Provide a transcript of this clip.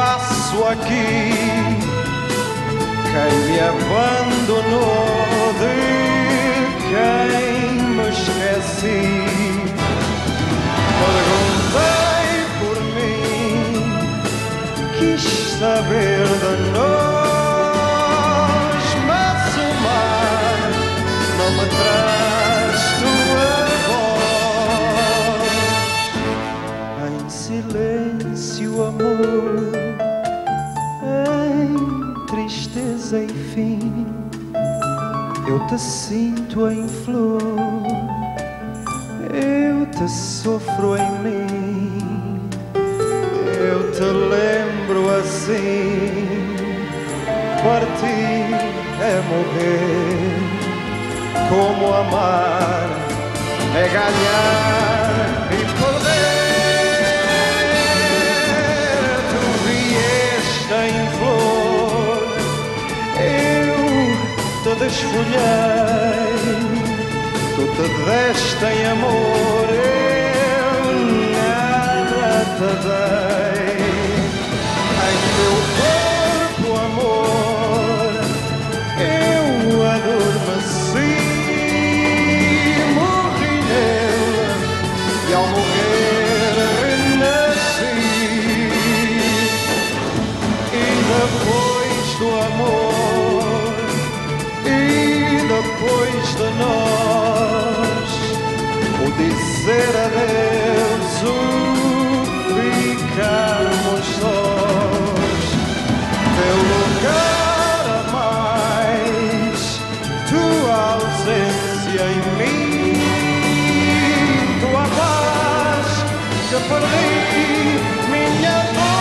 faço aqui? Quem me abandonou, de quem me esqueci? Perguntei por mim, quis saber de nós, mas o mar não me traz tua voz. Em silêncio, amor, em tristeza e fim, eu te sinto em flor, eu te sofro em mim, eu te lembro assim. Partir é morrer, como amar é ganhar e perder. Tu vieste em flor, eu te desfolhei, tu te deste em amor, eu nada te dei. Em teu corpo, amor, eu adormeci, morri nele e ao morrer renasci. E depois do amor, e depois de nós, o dizer adeus, o ficarmos sós. Teu lugar a mais, tua ausência em mim, tua paz que perdi, minha dor.